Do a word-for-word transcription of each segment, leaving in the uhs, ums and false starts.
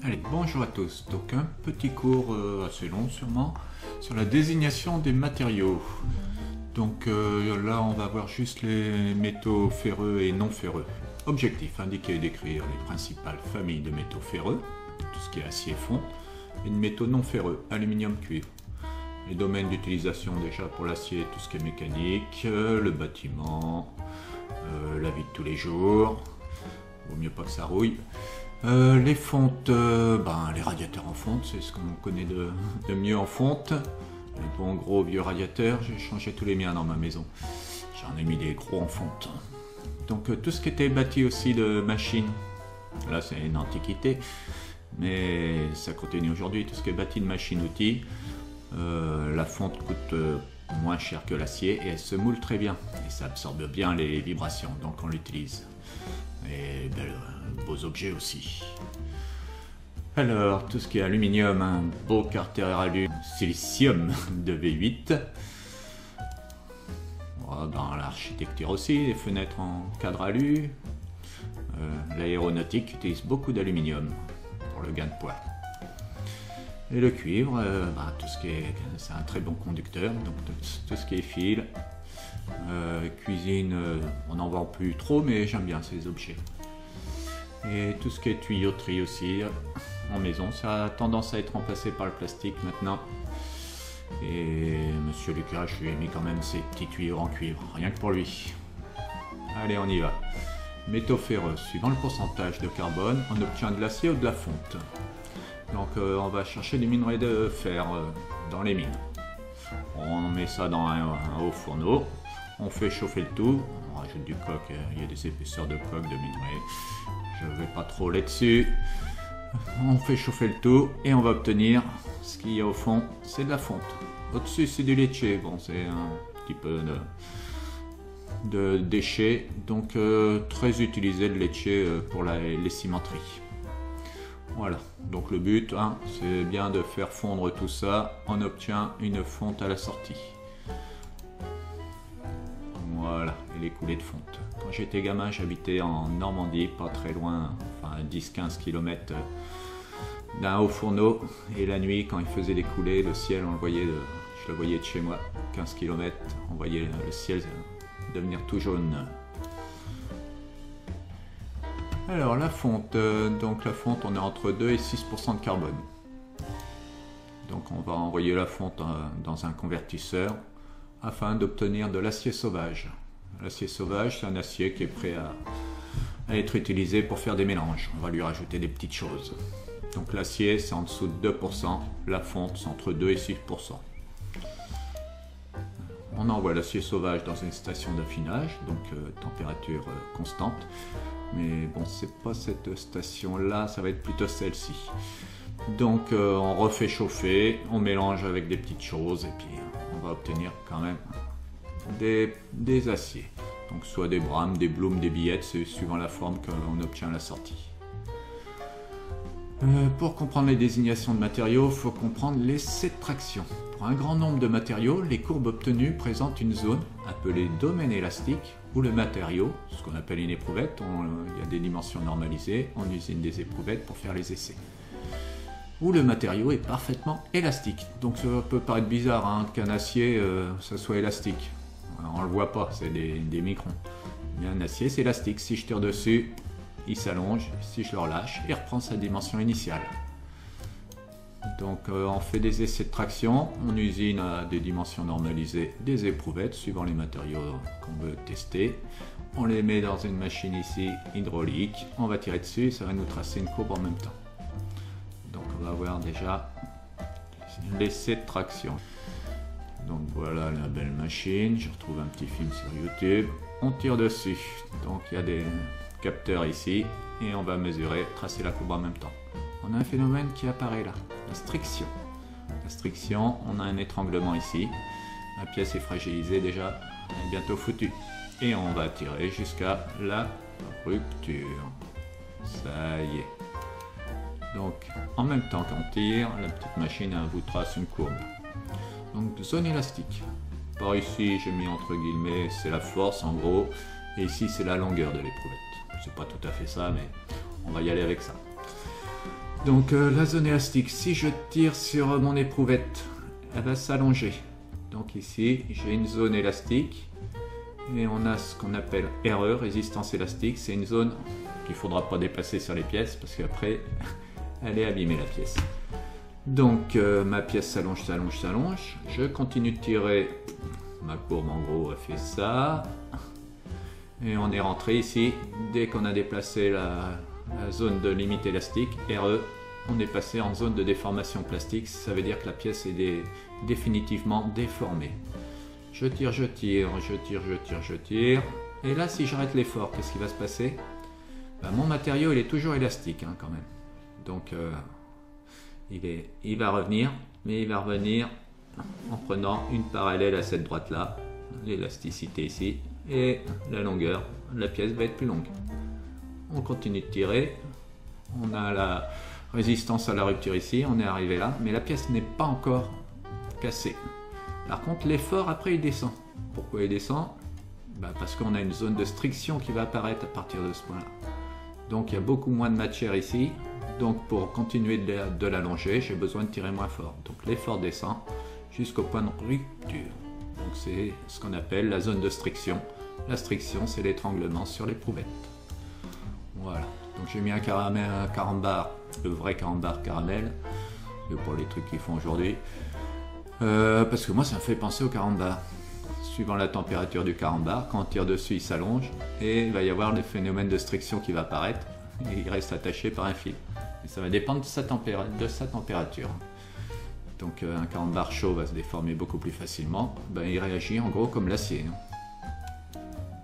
Allez, bonjour à tous. Donc un petit cours euh, assez long sûrement sur la désignation des matériaux. Donc euh, là on va voir juste les métaux ferreux et non ferreux. Objectif, indiquer et décrire les principales familles de métaux ferreux, tout ce qui est acier fond, et de métaux non ferreux, aluminium, cuivre. Les domaines d'utilisation déjà pour l'acier, tout ce qui est mécanique, euh, le bâtiment, euh, la vie de tous les jours, vaut mieux pas que ça rouille. Euh, les fontes, euh, ben, les radiateurs en fonte, c'est ce qu'on connaît de, de mieux en fonte. Les bons gros vieux radiateurs, j'ai changé tous les miens dans ma maison. J'en ai mis des gros en fonte. Donc euh, tout ce qui était bâti aussi de machines, là c'est une antiquité, mais ça continue aujourd'hui, tout ce qui est bâti de machines-outils, euh, la fonte coûte euh, moins cher que l'acier et elle se moule très bien. Et ça absorbe bien les vibrations, donc on l'utilise. Et ben, beaux objets aussi. Alors, tout ce qui est aluminium, un beau carter alu silicium de V huit. Dans l'architecture aussi, les fenêtres en cadre alu. Euh, L'aéronautique utilise beaucoup d'aluminium pour le gain de poids. Et le cuivre, euh, bah, tout ce qui est, c'est un très bon conducteur, donc tout, tout ce qui est fil. Euh, cuisine, euh, on n'en vend plus trop, mais j'aime bien ces objets. Et tout ce qui est tuyauterie aussi, en maison, ça a tendance à être remplacé par le plastique maintenant. Et Monsieur Lucas, je lui ai mis quand même ces petits tuyaux en cuivre, rien que pour lui. Allez, on y va. Métaux ferreux, suivant le pourcentage de carbone, on obtient de l'acier ou de la fonte. Donc euh, on va chercher des minerais de fer euh, dans les mines. On met ça dans un, un haut fourneau. On fait chauffer le tout, on rajoute du coke, il y a des épaisseurs de coke, de minerais, je ne vais pas trop là-dessus. On fait chauffer le tout et on va obtenir ce qu'il y a au fond, c'est de la fonte. Au-dessus c'est du leche, bon c'est un petit peu de, de déchets, donc euh, très utilisé le leche pour la, les cimenteries. Voilà, donc le but, hein, c'est bien de faire fondre tout ça, on obtient une fonte à la sortie. Voilà, et les coulées de fonte. Quand j'étais gamin, j'habitais en Normandie, pas très loin, enfin dix à quinze kilomètres d'un haut fourneau. Et la nuit, quand il faisait des coulées, le ciel, on le voyait, de, je le voyais de chez moi, quinze kilomètres, on voyait le ciel devenir tout jaune. Alors la fonte, donc la fonte, on est entre deux et six pour cent de carbone. Donc on va envoyer la fonte dans un convertisseur afin d'obtenir de l'acier sauvage. L'acier sauvage, c'est un acier qui est prêt à, à être utilisé pour faire des mélanges. On va lui rajouter des petites choses. Donc l'acier, c'est en dessous de deux pour cent. La fonte, c'est entre deux et six pour cent. On envoie l'acier sauvage dans une station d'affinage, donc euh, température euh, constante. Mais bon, c'est pas cette station-là, ça va être plutôt celle-ci. Donc euh, on refait chauffer, on mélange avec des petites choses et puis on va obtenir quand même des, des aciers. Donc soit des brames, des blooms, des billettes, c'est suivant la forme qu'on obtient à la sortie. Euh, pour comprendre les désignations de matériaux, il faut comprendre l'essai de traction. Pour un grand nombre de matériaux, les courbes obtenues présentent une zone appelée domaine élastique où le matériau, ce qu'on appelle une éprouvette, on, il y a des dimensions normalisées, on usine des éprouvettes pour faire les essais. Où le matériau est parfaitement élastique. Donc ça peut paraître bizarre hein, qu'un acier euh, ça soit élastique. Alors, on le voit pas, c'est des, des microns. Mais un acier c'est élastique. Si je tire dessus, il s'allonge. Si je le relâche, il reprend sa dimension initiale. Donc euh, on fait des essais de traction, on usine à des dimensions normalisées des éprouvettes suivant les matériaux qu'on veut tester. On les met dans une machine ici hydraulique, on va tirer dessus, ça va nous tracer une courbe en même temps. Donc on va voir déjà l'essai de traction. Donc voilà la belle machine, je retrouve un petit film sur YouTube. On tire dessus, donc il y a des capteurs ici et on va mesurer, tracer la courbe en même temps. On a un phénomène qui apparaît là, la striction. La striction, on a un étranglement ici. La pièce est fragilisée déjà, elle est bientôt foutue. Et on va tirer jusqu'à la rupture. Ça y est. Donc, en même temps qu'on tire, la petite machine vous trace une courbe. Donc, zone élastique. Par ici, j'ai mis entre guillemets, c'est la force en gros. Et ici, c'est la longueur de l'éprouvette. C'est pas tout à fait ça, mais on va y aller avec ça. Donc euh, la zone élastique, si je tire sur mon éprouvette, elle va s'allonger. Donc ici, j'ai une zone élastique et on a ce qu'on appelle R E, résistance élastique. C'est une zone qu'il ne faudra pas dépasser sur les pièces parce qu'après, elle est abîmée la pièce. Donc euh, ma pièce s'allonge, s'allonge, s'allonge. Je continue de tirer. Ma courbe en gros a fait ça. Et on est rentré ici. Dès qu'on a déplacé la, la zone de limite élastique, R E, on est passé en zone de déformation plastique. Ça veut dire que la pièce est dé, définitivement déformée. Je tire, je tire, je tire, je tire, je tire. Et là, si j'arrête l'effort, qu'est-ce qui va se passer? Ben, mon matériau, il est toujours élastique hein, quand même. Donc, euh, il, est, il va revenir, mais il va revenir en prenant une parallèle à cette droite-là, l'élasticité ici, et la longueur de la pièce va être plus longue. On continue de tirer. On a la résistance à la rupture ici, on est arrivé là, mais la pièce n'est pas encore cassée. Par contre, l'effort, après, il descend. Pourquoi il descend? Ben parce qu'on a une zone de striction qui va apparaître à partir de ce point-là. Donc, il y a beaucoup moins de matière ici. Donc, pour continuer de l'allonger, j'ai besoin de tirer moins fort. Donc, l'effort descend jusqu'au point de rupture. Donc, c'est ce qu'on appelle la zone de striction. La striction, c'est l'étranglement sur l'éprouvette. Voilà. Donc, j'ai mis un, caramel, un carambar, le vrai carambar caramel, pour les trucs qu'ils font aujourd'hui. Euh, parce que moi ça me fait penser au carambar. Suivant la température du carambar, quand on tire dessus il s'allonge et il va y avoir le phénomène de striction qui va apparaître et il reste attaché par un fil. Et ça va dépendre de sa, de sa température. Donc euh, un carambar chaud va se déformer beaucoup plus facilement. Ben, il réagit en gros comme l'acier. Hein.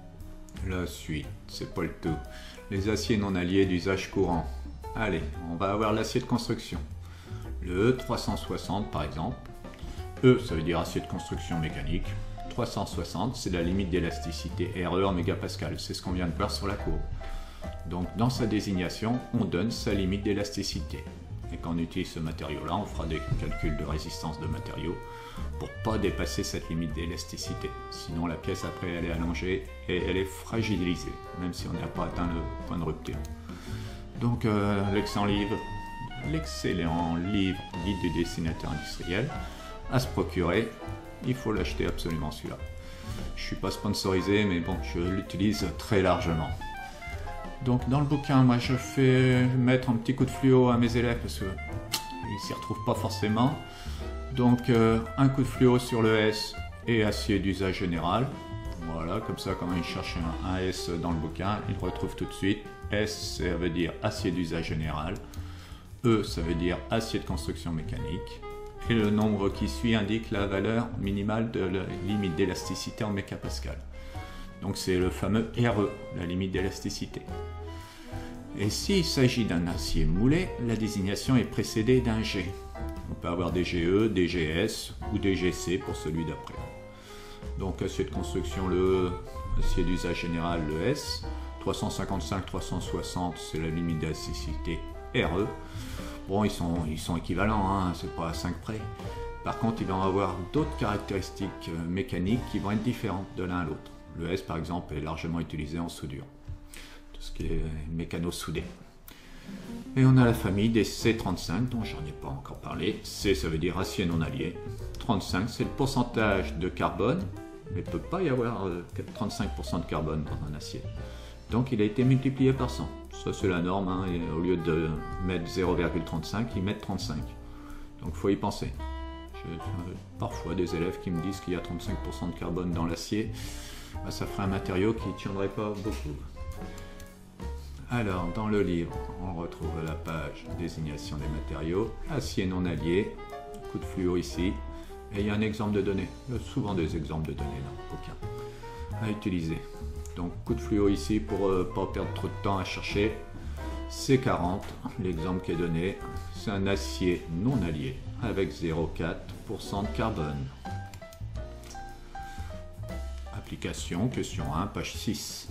La suite, c'est pas le tout. Les aciers non alliés d'usage courant. Allez, on va avoir l'acier de construction. Le E trois cent soixante par exemple. E, ça veut dire acier de construction mécanique. trois cent soixante, c'est la limite d'élasticité R E en mégapascal. C'est ce qu'on vient de voir sur la courbe. Donc, dans sa désignation, on donne sa limite d'élasticité. Et quand on utilise ce matériau-là, on fera des calculs de résistance de matériau pour ne pas dépasser cette limite d'élasticité. Sinon, la pièce, après, elle est allongée et elle est fragilisée, même si on n'a pas atteint le point de rupture. Donc, euh, l'excellent livre, l'excellent livre guide du dessinateur industriel, à se procurer, il faut l'acheter absolument celui-là. Je ne suis pas sponsorisé, mais bon, je l'utilise très largement. Donc dans le bouquin, moi je fais mettre un petit coup de fluo à mes élèves parce qu'ils ne s'y retrouvent pas forcément. Donc euh, un coup de fluo sur le S et acier d'usage général. Voilà, comme ça quand ils cherchent un, un S dans le bouquin, ils le retrouvent tout de suite. S, ça veut dire acier d'usage général. E, ça veut dire acier de construction mécanique. Et le nombre qui suit indique la valeur minimale de la limite d'élasticité en mégapascal. Donc c'est le fameux R E, la limite d'élasticité. Et s'il s'agit d'un acier moulé, la désignation est précédée d'un G. On peut avoir des G E, des G S ou des G C pour celui d'après. Donc acier de construction, le E, acier d'usage général, le S. trois cent cinquante-cinq trois cent soixante, c'est la limite d'élasticité R E. Bon, ils sont, ils sont équivalents, hein, c'est pas à cinq près. Par contre, ils vont avoir d'autres caractéristiques mécaniques qui vont être différentes de l'un à l'autre. Le S, par exemple, est largement utilisé en soudure. Tout ce qui est mécano-soudé. Et on a la famille des C trente-cinq, dont j'en ai pas encore parlé. C, ça veut dire acier non allié. trente-cinq, c'est le pourcentage de carbone, mais il ne peut pas y avoir trente-cinq pour cent de carbone dans un acier. Donc, il a été multiplié par cent. Ça, c'est la norme, hein, et au lieu de mettre zéro virgule trente-cinq, ils mettent trente-cinq. Donc, il faut y penser. J'ai euh, parfois des élèves qui me disent qu'il y a trente-cinq pour cent de carbone dans l'acier. Ben, ça ferait un matériau qui ne tiendrait pas beaucoup. Alors, dans le livre, on retrouve la page désignation des matériaux, acier non allié, coup de fluo ici, et il y a un exemple de données. Il y a souvent des exemples de données dans le bouquin à utiliser. Donc, coup de fluo ici pour ne euh, pas perdre trop de temps à chercher. C quarante, l'exemple qui est donné, c'est un acier non allié avec zéro virgule quatre pour cent de carbone. Application, question un, page six.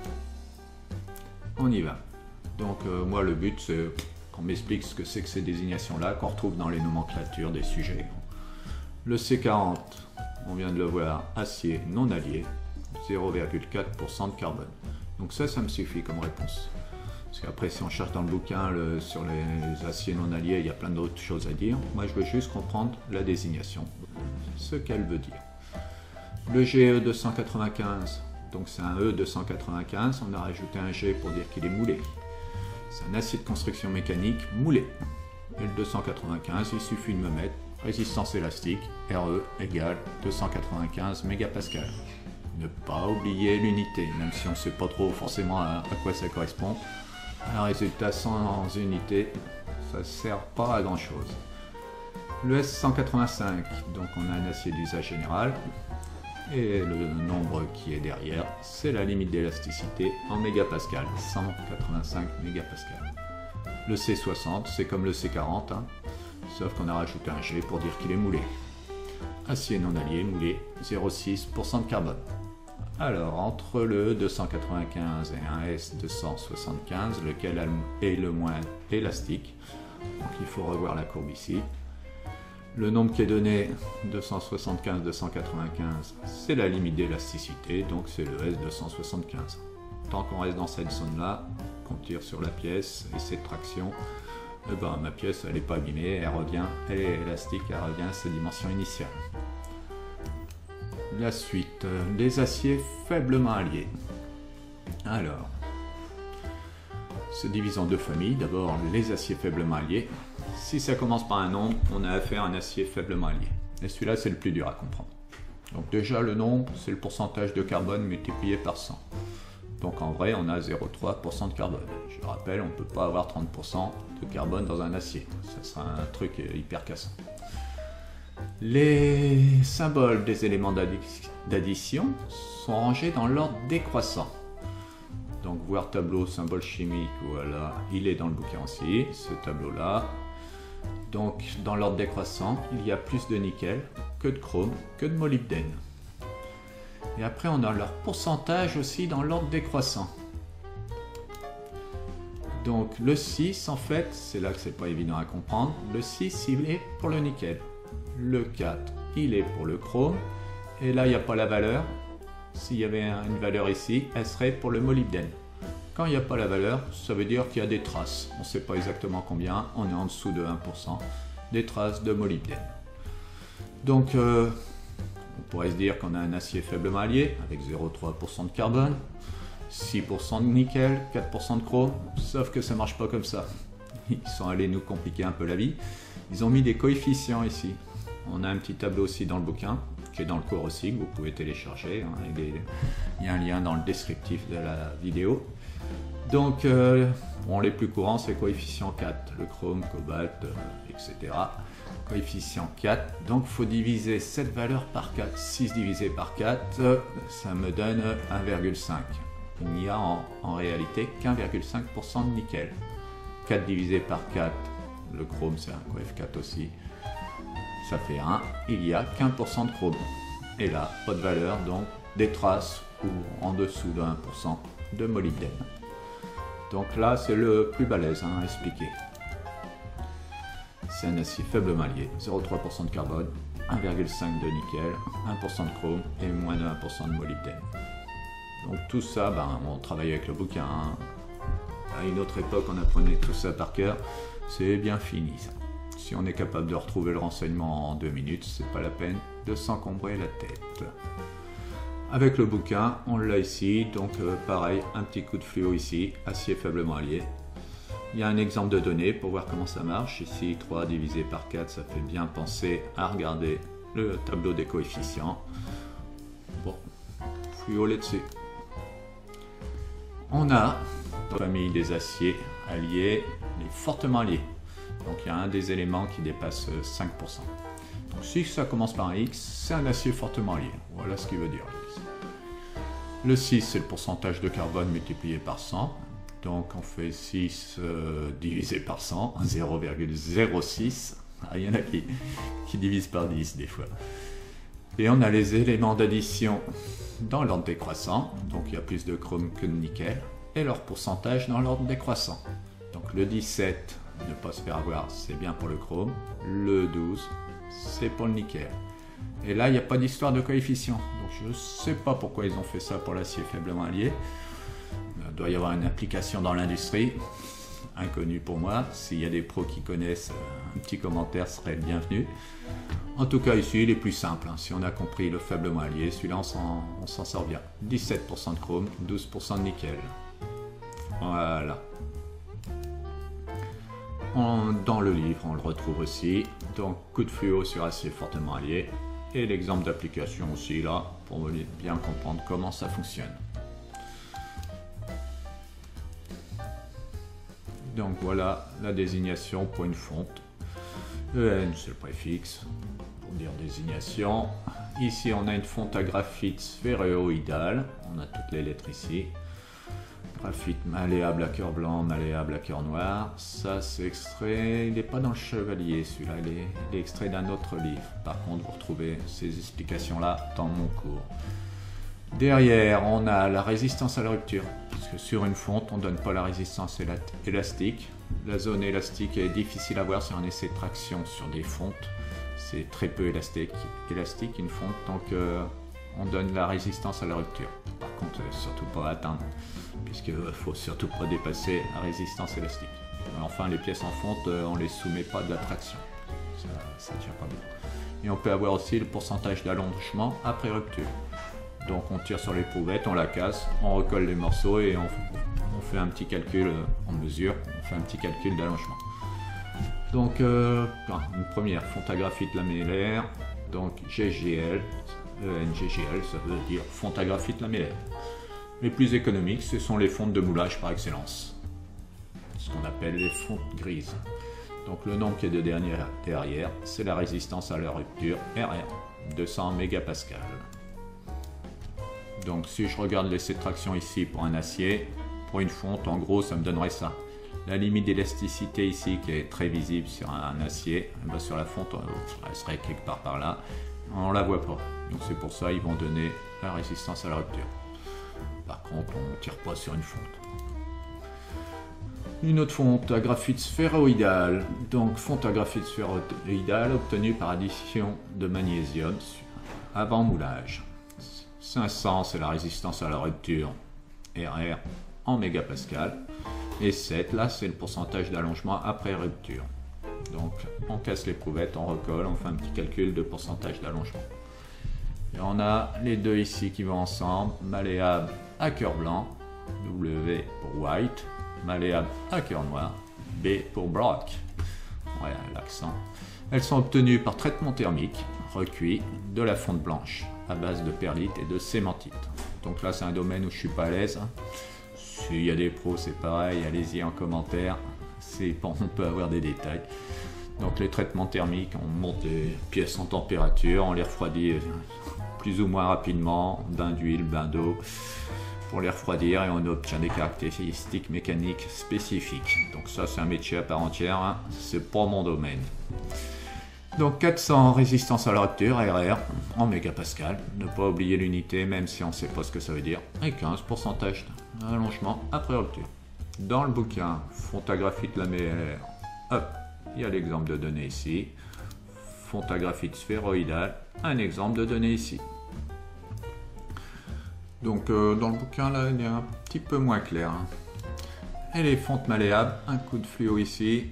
On y va. Donc, euh, moi, le but, c'est qu'on m'explique ce que c'est que ces désignations-là qu'on retrouve dans les nomenclatures des sujets. Le C quarante, on vient de le voir, acier non allié, zéro virgule quatre pour cent de carbone. Donc ça, ça me suffit comme réponse. Parce qu'après, si on cherche dans le bouquin le, sur les aciers non alliés, il y a plein d'autres choses à dire. Moi, je veux juste comprendre la désignation, ce qu'elle veut dire. Le G E deux cent quatre-vingt-quinze, donc c'est un E deux cent quatre-vingt-quinze, on a rajouté un G pour dire qu'il est moulé. C'est un acier de construction mécanique moulé. Et le deux cent quatre-vingt-quinze, il suffit de me mettre résistance élastique, R E égale deux cent quatre-vingt-quinze mégapascales. Ne pas oublier l'unité, même si on ne sait pas trop forcément à, à quoi ça correspond. Un résultat sans unité, ça ne sert pas à grand chose. Le S cent quatre-vingt-cinq, donc on a un acier d'usage général, et le nombre qui est derrière, c'est la limite d'élasticité en mégapascal, cent quatre-vingt-cinq mégapascales. Le C soixante, c'est comme le C quarante, hein, sauf qu'on a rajouté un G pour dire qu'il est moulé. Acier non allié moulé, zéro virgule six pour cent de carbone. Alors, entre le deux cent quatre-vingt-quinze et un S deux cent soixante-quinze, lequel est le moins élastique, donc il faut revoir la courbe ici. Le nombre qui est donné, deux cent soixante-quinze deux cent quatre-vingt-quinze, c'est la limite d'élasticité, donc c'est le S deux cent soixante-quinze. Tant qu'on reste dans cette zone-là, qu'on tire sur la pièce, et cette traction, eh ben, ma pièce elle n'est pas abîmée, elle revient, elle est élastique, elle revient à sa dimension initiale. La suite, les aciers faiblement alliés. Alors, se divise en deux familles. D'abord, les aciers faiblement alliés. Si ça commence par un nombre, on a affaire à un acier faiblement allié. Et celui-là, c'est le plus dur à comprendre. Donc déjà, le nombre, c'est le pourcentage de carbone multiplié par cent. Donc en vrai, on a zéro virgule trois pour cent de carbone. Je rappelle, on ne peut pas avoir trente pour cent de carbone dans un acier. Ça sera un truc hyper cassant. Les symboles des éléments d'addition sont rangés dans l'ordre décroissant. Donc voir tableau symbole chimique, voilà, il est dans le bouquin aussi, ce tableau-là. Donc dans l'ordre décroissant, il y a plus de nickel que de chrome, que de molybdène. Et après on a leur pourcentage aussi dans l'ordre décroissant. Donc le six en fait, c'est là que c'est pas évident à comprendre, le six il est pour le nickel. Le quatre, il est pour le chrome. Et là, il n'y a pas la valeur. S'il y avait une valeur ici, elle serait pour le molybdène. Quand il n'y a pas la valeur, ça veut dire qu'il y a des traces. On ne sait pas exactement combien. On est en dessous de un pour cent. Des traces de molybdène. Donc, euh, on pourrait se dire qu'on a un acier faiblement allié avec zéro virgule trois pour cent de carbone, six pour cent de nickel, quatre pour cent de chrome. Sauf que ça ne marche pas comme ça. Ils sont allés nous compliquer un peu la vie. Ils ont mis des coefficients ici. On a un petit tableau aussi dans le bouquin, qui est dans le cours aussi, que vous pouvez télécharger. Hein, il, est, il y a un lien dans le descriptif de la vidéo. Donc, euh, bon, les plus courants, c'est coefficient quatre, le chrome, cobalt, euh, et cetera. Coefficient quatre, donc il faut diviser cette valeur par quatre. six divisé par quatre, euh, ça me donne un virgule cinq. Il n'y a en, en réalité qu'un virgule cinq pour cent de nickel. quatre divisé par quatre, le chrome c'est un coef quatre aussi. Ça fait un, il n'y a qu'un pour cent de chrome. Et là, pas de valeur, donc des traces ou en dessous de un pour cent de molybdène. Donc là, c'est le plus balèze hein, à expliquer. C'est un acier faiblement allié, zéro virgule trois pour cent de carbone, un virgule cinq de nickel, un pour cent de chrome et moins de un pour cent de molybdène. Donc tout ça, ben, on travaille avec le bouquin. Hein. À une autre époque, on apprenait tout ça par cœur. C'est bien fini ça. Si on est capable de retrouver le renseignement en deux minutes, c'est pas la peine de s'encombrer la tête. Avec le bouquin, on l'a ici, donc euh, pareil, un petit coup de fluo ici, acier faiblement allié. Il y a un exemple de données pour voir comment ça marche. Ici, trois divisé par quatre, ça fait bien penser à regarder le tableau des coefficients. Bon, fluo là-dessus. On a la famille des aciers alliés, les fortement alliés. Donc il y a un des éléments qui dépasse cinq pour cent. Donc si ça commence par un X, c'est un acier fortement allié. Voilà ce qu'il veut dire. Le six, c'est le pourcentage de carbone multiplié par cent. Donc on fait six euh, divisé par cent, zéro virgule zéro six. Ah, il y en a qui, qui divisent par dix des fois. Et on a les éléments d'addition dans l'ordre décroissant. Donc il y a plus de chrome que de nickel. Et leur pourcentage dans l'ordre décroissant. Donc le dix-sept, ne pas se faire avoir, c'est bien pour le chrome. Le douze, c'est pour le nickel. Et là, il n'y a pas d'histoire de coefficient. Donc je ne sais pas pourquoi ils ont fait ça pour l'acier faiblement allié. Euh, il doit y avoir une application dans l'industrie, inconnue pour moi. S'il y a des pros qui connaissent, un petit commentaire serait le bienvenu. En tout cas ici il est plus simple, hein. Si on a compris le faiblement allié, celui-là on s'en sort bien. dix-sept pour cent de chrome, douze pour cent de nickel. Voilà. On, dans le livre on le retrouve aussi. Donc coup de fluo sur acier fortement allié. Et l'exemple d'application aussi là, pour bien comprendre comment ça fonctionne. Donc voilà la désignation pour une fonte. E N c'est le préfixe pour dire désignation. Ici on a une fonte à graphite sphéroïdale. On a toutes les lettres ici. Graphite malléable à cœur blanc, malléable à cœur noir. Ça c'est extrait, il n'est pas dans le Chevalier celui-là, il, il est extrait d'un autre livre. Par contre vous retrouvez ces explications là dans mon cours. Derrière on a la résistance à la rupture. Parce que sur une fonte on ne donne pas la résistance élastique. La zone élastique est difficile à voir sur un essai de traction sur des fontes. C'est très peu élastique, élastique une fonte, donc euh, on donne la résistance à la rupture. Par contre, surtout pas atteindre, puisqu'il ne faut surtout pas dépasser la résistance élastique. Enfin, les pièces en fonte, on ne les soumet pas de la traction. Ça ne tient pas bien. Et on peut avoir aussi le pourcentage d'allongement après rupture. Donc on tire sur l'éprouvette, on la casse, on recolle les morceaux et on, on fait un petit calcul, on mesure, on fait un petit calcul d'allongement. Donc euh, une première fonte à graphite lamellaire, donc G G L, E N G G L, ça veut dire fonte à graphite lamellaire. Les plus économiques, ce sont les fontes de moulage par excellence, ce qu'on appelle les fontes grises. Donc le nombre qui est de derrière, derrière c'est la résistance à la rupture, R R, deux cents mégapascales. Donc si je regarde l'essai de traction ici pour un acier, pour une fonte, en gros ça me donnerait ça. La limite d'élasticité ici qui est très visible sur un, un acier, ben sur la fonte elle serait quelque part par là, on ne la voit pas. Donc c'est pour ça ils vont donner la résistance à la rupture. Par contre on ne tire pas sur une fonte. Une autre fonte à graphite sphéroïdale, donc fonte à graphite sphéroïdale obtenue par addition de magnésium avant moulage. cinq cents c'est la résistance à la rupture, R R en mégapascal, et sept là c'est le pourcentage d'allongement après rupture. Donc on casse l'éprouvette, on recolle, on fait un petit calcul de pourcentage d'allongement. Et on a les deux ici qui vont ensemble, malléable à cœur blanc, W pour white, malléable à cœur noir, B pour black. Voilà l'accent. Elles sont obtenues par traitement thermique, recuit de la fonte blanche à base de perlite et de cémentite. Donc là c'est un domaine où je suis pas à l'aise. S'il y a des pros c'est pareil, allez-y en commentaire, bon, on peut avoir des détails. Donc les traitements thermiques, on monte les pièces en température, on les refroidit plus ou moins rapidement, bain d'huile, bain d'eau, pour les refroidir et on obtient des caractéristiques mécaniques spécifiques. Donc ça c'est un métier à part entière, hein. C'est pas mon domaine. Donc quatre cents résistance à la rupture, R R en mégapascal, ne pas oublier l'unité même si on ne sait pas ce que ça veut dire, et quinze pourcentage d'allongement après rupture. Dans le bouquin fonte à graphite lamellaire, hop, il y a l'exemple de données ici, fonte à graphite sphéroïdale, un exemple de données ici. Donc euh, dans le bouquin là il est un petit peu moins clair, hein. Et les fontes malléables, un coup de fluo ici.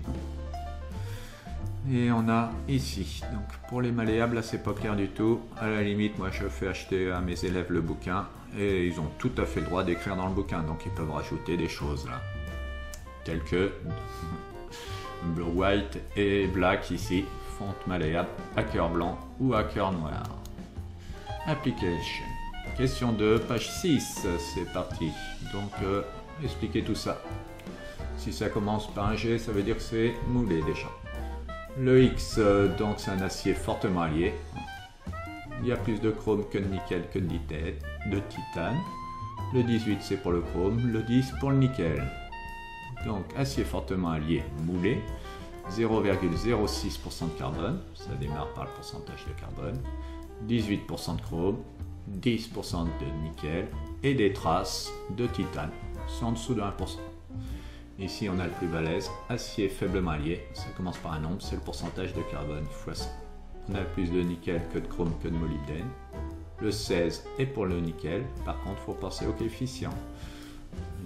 Et on a ici, donc pour les malléables, là c'est pas clair du tout. À la limite, moi je fais acheter à mes élèves le bouquin et ils ont tout à fait le droit d'écrire dans le bouquin, donc ils peuvent rajouter des choses là, telles que blue, white et black ici, fonte malléable à cœur blanc ou à cœur noir. Application. Question deux, page six, c'est parti. Donc euh, expliquez tout ça. Si ça commence par un G, ça veut dire que c'est moulé déjà. Le X, donc c'est un acier fortement allié. Il y a plus de chrome que de nickel que de titane. Le dix-huit c'est pour le chrome, le dix pour le nickel. Donc acier fortement allié moulé, zéro virgule zéro six pour cent de carbone, ça démarre par le pourcentage de carbone, dix-huit pour cent de chrome, dix pour cent de nickel et des traces de titane, c'est en dessous de un pour cent. Ici, on a le plus balèze, acier faiblement allié, ça commence par un nombre, c'est le pourcentage de carbone fois cent. On a plus de nickel que de chrome que de molybdène. Le seize est pour le nickel, par contre, il faut penser au coefficient.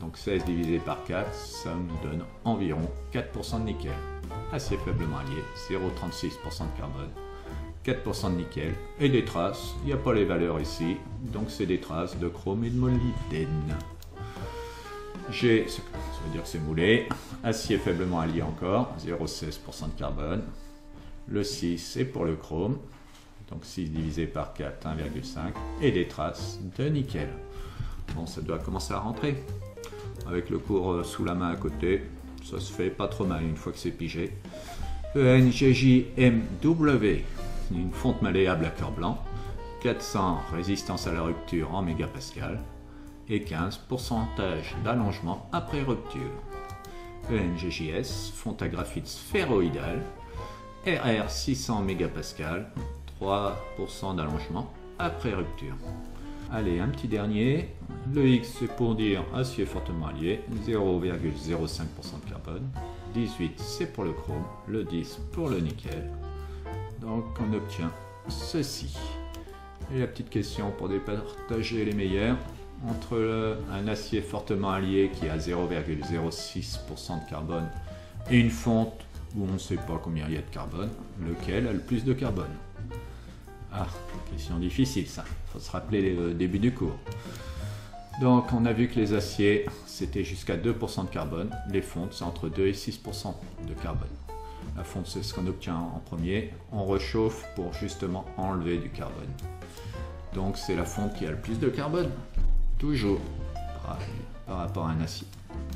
Donc seize divisé par quatre, ça nous donne environ quatre pour cent de nickel. Acier faiblement allié, zéro virgule trente-six pour cent de carbone, quatre pour cent de nickel et des traces. Il n'y a pas les valeurs ici, donc c'est des traces de chrome et de molybdène. G, ça veut dire que c'est moulé. Acier faiblement allié encore, zéro virgule seize pour cent de carbone. Le six, c'est pour le chrome, donc six divisé par quatre, un virgule cinq. Et des traces de nickel. Bon, ça doit commencer à rentrer. Avec le cours sous la main à côté, ça se fait pas trop mal une fois que c'est pigé. E N G J M W, une fonte malléable à cœur blanc, quatre cents résistance à la rupture en mégapascal et quinze pourcentage d'allongement après rupture. E N G J S, fonte à graphite sphéroïdale, R R six cents mégapascal, trois pour cent d'allongement après rupture. Allez, un petit dernier. Le X, c'est pour dire acier fortement allié, zéro virgule zéro cinq pour cent de carbone. dix-huit, c'est pour le chrome. Le dix pour le nickel. Donc, on obtient ceci. Et la petite question pour départager les meilleurs. Entre le, un acier fortement allié qui a zéro virgule zéro six pour cent de carbone et une fonte où on ne sait pas combien il y a de carbone, lequel a le plus de carbone? Ah, question difficile ça, il faut se rappeler le début du cours. Donc on a vu que les aciers c'était jusqu'à deux pour cent de carbone, les fontes c'est entre deux et six pour cent de carbone. La fonte c'est ce qu'on obtient en premier, on rechauffe pour justement enlever du carbone. Donc c'est la fonte qui a le plus de carbone, toujours par, par rapport à un acier.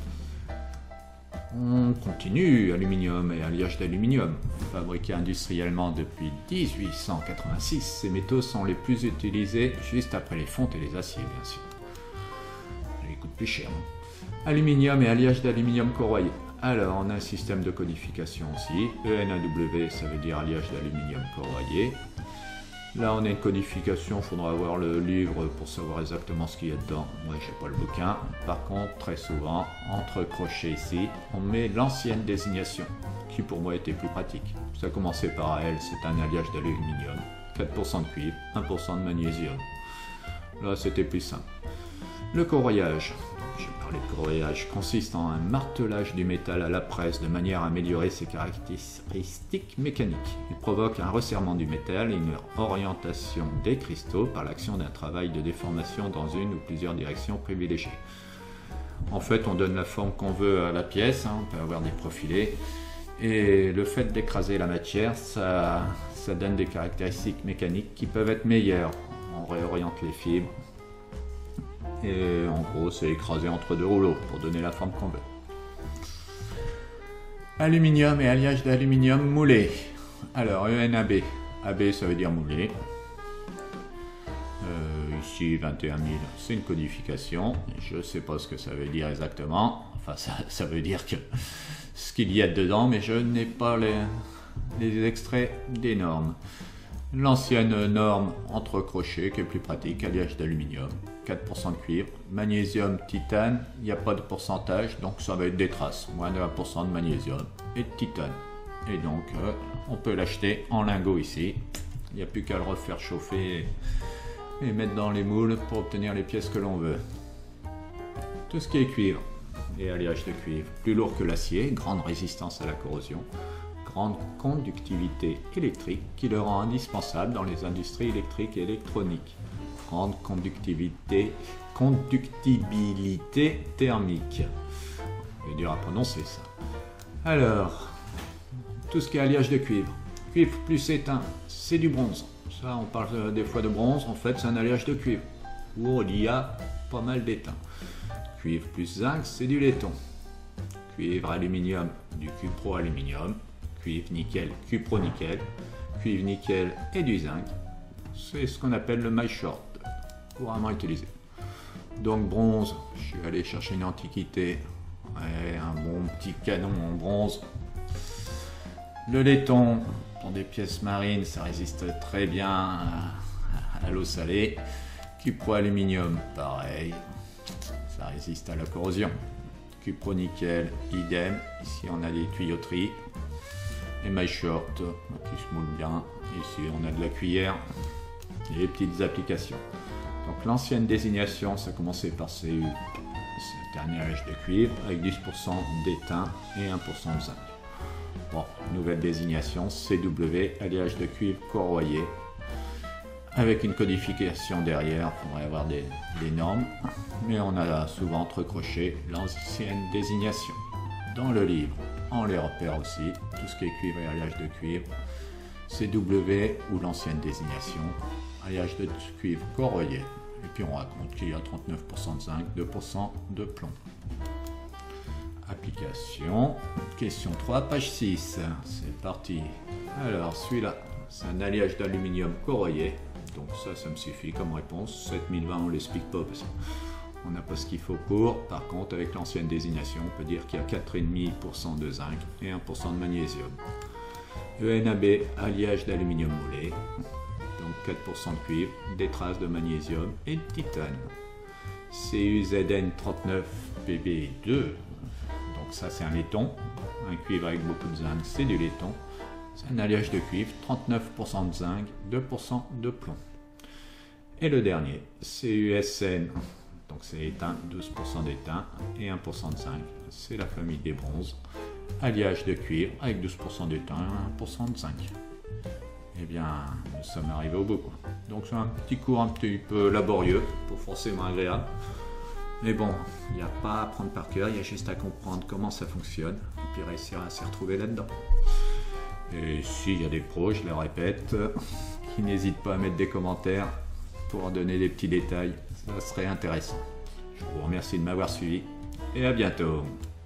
On continue, aluminium et alliage d'aluminium. Fabriqués industriellement depuis mille huit cent quatre-vingt-six, ces métaux sont les plus utilisés juste après les fontes et les aciers, bien sûr. Ils coûtent plus cher. Aluminium et alliage d'aluminium corroyé. Alors, on a un système de codification aussi. E N A W, ça veut dire alliage d'aluminium corroyé. Là, on a une codification, il faudra avoir le livre pour savoir exactement ce qu'il y a dedans. Moi, je n'ai pas le bouquin. Par contre, très souvent, entre crochets ici, on met l'ancienne désignation, qui pour moi était plus pratique. Ça commençait par A L, c'est un alliage d'aluminium, quatre pour cent de cuivre, un pour cent de magnésium. Là, c'était plus simple. Le corroyage. J'ai parlé de corroyage, consiste en un martelage du métal à la presse de manière à améliorer ses caractéristiques mécaniques. Il provoque un resserrement du métal et une orientation des cristaux par l'action d'un travail de déformation dans une ou plusieurs directions privilégiées. En fait, on donne la forme qu'on veut à la pièce, hein, on peut avoir des profilés, et le fait d'écraser la matière, ça, ça donne des caractéristiques mécaniques qui peuvent être meilleures. On réoriente les fibres. Et en gros, c'est écrasé entre deux rouleaux pour donner la forme qu'on veut. Aluminium et alliage d'aluminium moulé. Alors, E N A B. A B, ça veut dire moulé. Euh, ici, vingt et un mille, c'est une codification. Je ne sais pas ce que ça veut dire exactement. Enfin, ça, ça veut dire que ce qu'il y a dedans, mais je n'ai pas les, les extraits des normes. L'ancienne norme entre crochets qui est plus pratique, alliage d'aluminium, quatre pour cent de cuivre, magnésium, titane, il n'y a pas de pourcentage, donc ça va être des traces, moins de un pour cent de magnésium et de titane. Et donc euh, on peut l'acheter en lingot ici, il n'y a plus qu'à le refaire chauffer et, et mettre dans les moules pour obtenir les pièces que l'on veut. Tout ce qui est cuivre et alliage de cuivre, plus lourd que l'acier, grande résistance à la corrosion, grande conductivité électrique qui le rend indispensable dans les industries électriques et électroniques. Grande conductivité, conductibilité thermique. C'est dur à prononcer ça. Alors, tout ce qui est alliage de cuivre. Cuivre plus éteint, c'est du bronze. Ça, on parle des fois de bronze, en fait, c'est un alliage de cuivre, où il y a pas mal d'étain. Cuivre plus zinc, c'est du laiton. Cuivre aluminium, du cupro-aluminium. Cuivre nickel, cupro-nickel. Cuivre nickel et du zinc. C'est ce qu'on appelle le my short, couramment utilisé. Donc bronze, je suis allé chercher une antiquité, ouais, un bon petit canon en bronze. Le laiton, pour des pièces marines, ça résiste très bien à, à l'eau salée. Cupro-aluminium, pareil, ça résiste à la corrosion. Cupro-nickel, idem, ici on a des tuyauteries. Et my short, qui se moule bien. Ici on a de la cuillère et des petites applications. Donc l'ancienne désignation, ça commençait par C U. c'est un alliage de cuivre avec dix pour cent d'étain et un pour cent de zinc. Bon, nouvelle désignation, C W, alliage de cuivre corroyé. Avec une codification derrière, il faudrait avoir des, des normes, mais on a souvent entrecroché l'ancienne désignation. Dans le livre, on les repère aussi, tout ce qui est cuivre et alliage de cuivre, C W ou l'ancienne désignation, alliage de cuivre corroyé. Et puis on raconte qu'il y a trente-neuf pour cent de zinc, deux pour cent de plomb. Application, question trois, page six, c'est parti. Alors celui-là, c'est un alliage d'aluminium corroyé, donc ça, ça me suffit comme réponse. sept mille vingt, on ne l'explique pas parce qu'on n'a pas ce qu'il faut pour. Par contre, avec l'ancienne désignation, on peut dire qu'il y a quatre virgule cinq pour cent de zinc et un pour cent de magnésium. E N A B, alliage d'aluminium moulé, donc quatre pour cent de cuivre, des traces de magnésium et de titane. C U Z N trente-neuf P B deux, donc ça c'est un laiton, un cuivre avec beaucoup de zinc, c'est du laiton. C'est un alliage de cuivre, trente-neuf pour cent de zinc, deux pour cent de plomb. Et le dernier, C U S N, donc c'est étain, douze pour cent d'étain et un pour cent de zinc, c'est la famille des bronzes. Alliage de cuivre avec douze pour cent d'étain et un pour cent de zinc. Eh bien, nous sommes arrivés au bout, quoi. Donc c'est un petit cours un petit peu laborieux, pas forcément agréable. Mais bon, il n'y a pas à apprendre par cœur, il y a juste à comprendre comment ça fonctionne et puis réussir à s'y retrouver là-dedans. Et s'il y a des pros, je le répète, qui n'hésitent pas à mettre des commentaires pour donner des petits détails, ça serait intéressant. Je vous remercie de m'avoir suivi et à bientôt.